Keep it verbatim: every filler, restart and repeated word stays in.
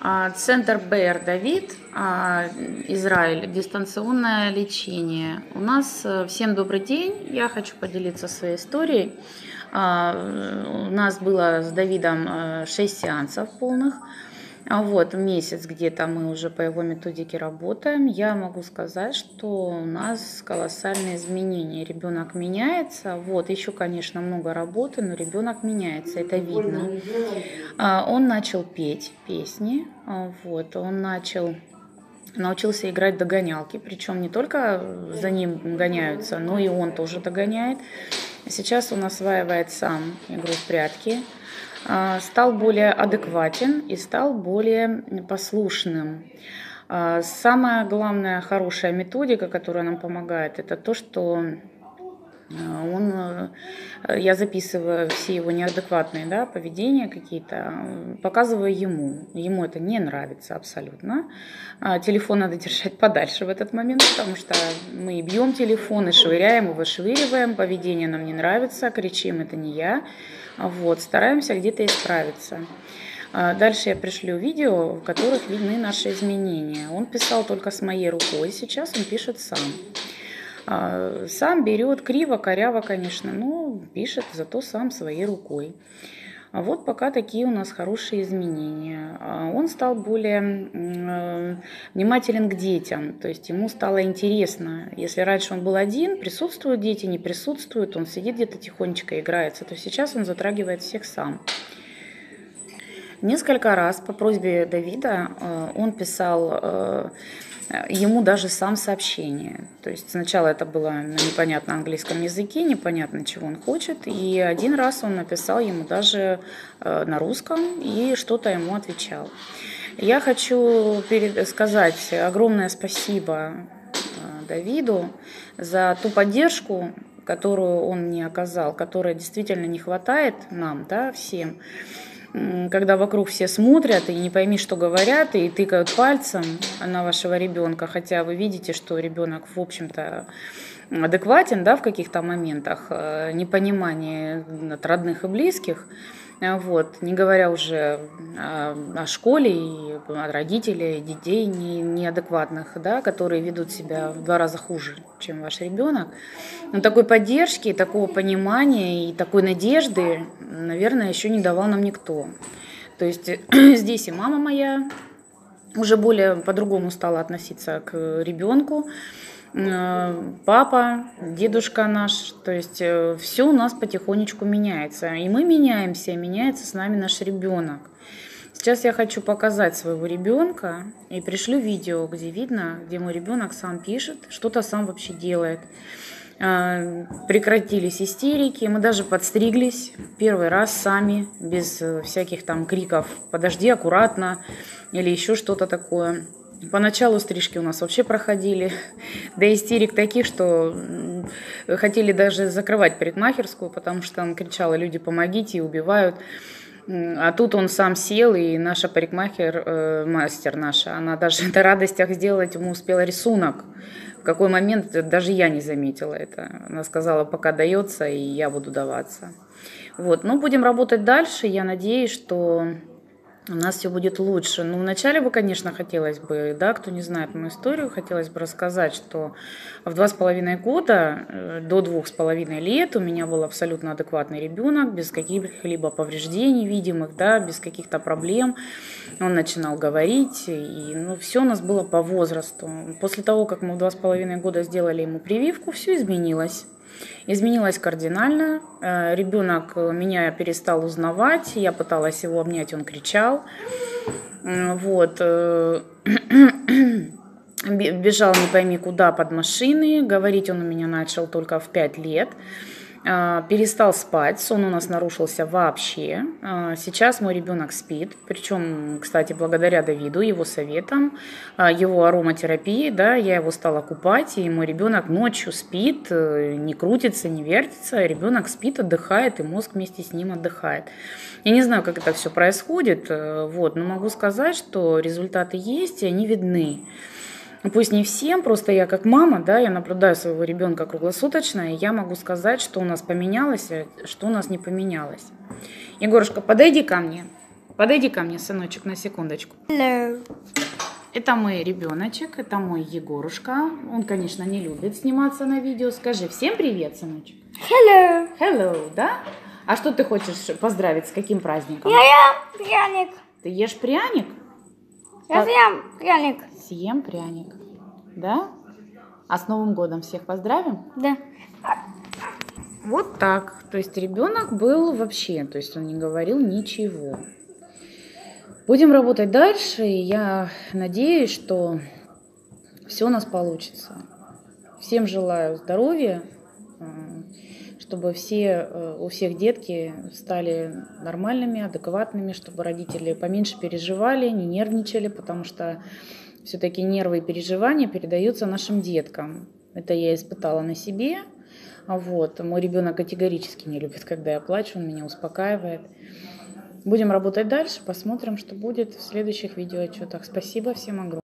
А, Центр БР Давид, а, Израиль, дистанционное лечение. У нас э, всем добрый день. Я хочу поделиться своей историей. А, У нас было с Давидом э, шесть сеансов полных. А Вот, месяц где-то мы уже по его методике работаем. Я могу сказать, что у нас колоссальные изменения. Ребенок меняется. Вот, еще, конечно, много работы, но ребенок меняется, это видно. А, Он начал петь песни. а, Вот, он начал научился играть в догонялки, причем не только за ним гоняются, но и он тоже догоняет. Сейчас он осваивает сам игру в прятки, а, стал более адекватен и стал более послушным. А, Самая главная хорошая методика, которая нам помогает, это то, что а, он, э, я записываю все его неадекватные, да, поведения какие-то, э, показываю ему. Ему это не нравится абсолютно. А, Телефон надо держать подальше в этот момент, потому что мы бьем телефон и швыряем, и вышвыриваем. Поведение нам не нравится, кричим, это не я. Вот, стараемся где-то исправиться. А, Дальше я пришлю видео, в которых видны наши изменения. Он писал только с моей рукой, сейчас он пишет сам. А, Сам берет криво, коряво, конечно, но пишет зато сам своей рукой. А вот пока такие у нас хорошие изменения. А Он стал более м, э, внимателен к детям, то есть ему стало интересно. Если раньше он был один, присутствуют дети, не присутствуют, он сидит где-то тихонечко играется, то сейчас он затрагивает всех сам. Несколько раз по просьбе Давида э, он писал э, ему даже сам сообщение. То есть сначала это было на непонятном английском языке, непонятно, чего он хочет. И один раз он написал ему даже э, на русском и что-то ему отвечал. Я хочу перед- сказать огромное спасибо э, Давиду за ту поддержку, которую он мне оказал, которой действительно не хватает нам, да, всем. М, Когда вокруг все смотрят и не пойми, что говорят, и тыкают пальцем на вашего ребенка, хотя вы видите, что ребенок, в общем-то, адекватен, да, в каких-то моментах, э, непонимание от родных и близких, а, вот, не говоря уже о, о школе и от родителей, детей не- неадекватных, да, которые ведут себя в два раза хуже, чем ваш ребенок. Но такой поддержки, такого понимания и такой надежды, наверное, еще не давал нам никто. То есть здесь и мама моя уже более по-другому стала относиться к ребенку, э, папа, дедушка наш, то есть все у нас потихонечку меняется. И мы меняемся, и меняется с нами наш ребенок. Сейчас я хочу показать своего ребенка и пришлю видео, где видно, где мой ребенок сам пишет, что-то сам вообще делает. А, Прекратились истерики, мы даже подстриглись первый раз сами, без э, всяких там криков «подожди, аккуратно» или еще что-то такое. Поначалу стрижки у нас вообще проходили до истерик таких, что м, хотели даже закрывать парикмахерскую, потому что он кричал: «Люди, помогите, убивают». М, А тут он сам сел, и наша парикмахер, э, мастер наша, она даже на радостях сделать ему успела рисунок. В какой момент даже я не заметила это. Она сказала, пока дается, и я буду даваться. Вот. Но будем работать дальше. Я надеюсь, что у нас все будет лучше. Ну, вначале бы, конечно, хотелось бы, да, кто не знает мою историю, хотелось бы рассказать, что в два с половиной года, э, до двух с половиной лет у меня был абсолютно адекватный ребенок, без каких-либо повреждений видимых, да, без каких-то проблем. Он начинал говорить, и ну, все у нас было по возрасту. После того, как мы в два с половиной года сделали ему прививку, все изменилось. Изменилось кардинально. Э, Ребенок меня перестал узнавать. Я пыталась его обнять, он кричал. М, Вот. э, бе- Бежал не пойми куда под машины. Говорить он у меня начал только в пять лет. А, Перестал спать, сон у нас нарушился вообще. А, Сейчас мой ребенок спит, причем, кстати, благодаря Давиду, его советам, а, его ароматерапии, да, я его стала купать, и мой ребенок ночью спит, э, не крутится, не вертится, ребенок спит, отдыхает, и мозг вместе с ним отдыхает. Я не знаю, как это все происходит, э, вот, но могу сказать, что результаты есть, и они видны. Пусть не всем, просто я как мама, да, я наблюдаю своего ребенка круглосуточно, и я могу сказать, что у нас поменялось, а что у нас не поменялось. Егорушка, подойди ко мне. Подойди ко мне, сыночек, на секундочку. Hello. Это мой ребеночек, это мой Егорушка. Он, конечно, не любит сниматься на видео. Скажи всем привет, сыночек. Hello. Hello, да? А что ты хочешь поздравить, с каким праздником? Я ем пряник. Ты ешь пряник? Я съем пряник. Съем пряник, да? А с Новым годом всех поздравим? Да. Вот так. То есть ребенок был вообще, то есть он не говорил ничего. Будем работать дальше, и я надеюсь, что все у нас получится. Всем желаю здоровья, чтобы все, у всех детки стали нормальными, адекватными, чтобы родители поменьше переживали, не нервничали, потому что все-таки нервы и переживания передаются нашим деткам. Это я испытала на себе. Вот. Мой ребенок категорически не любит, когда я плачу, он меня успокаивает. Будем работать дальше, посмотрим, что будет в следующих видеоотчетах. Спасибо всем огромное.